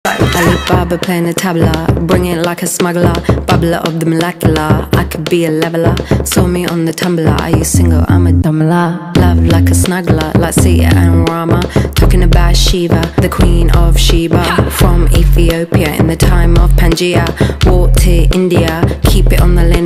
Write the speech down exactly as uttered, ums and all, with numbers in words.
Alibaba playing the tabla, bring it like a smuggler, bubbler of the molecular. I could be a leveler, saw me on the tumbler. Are you single? I'm a dumbler. Love like a snuggler, like Sita and Rama. Talking about Shiva, the queen of Sheba. From Ethiopia in the time of Pangea, walked to India, keep it on the lineage.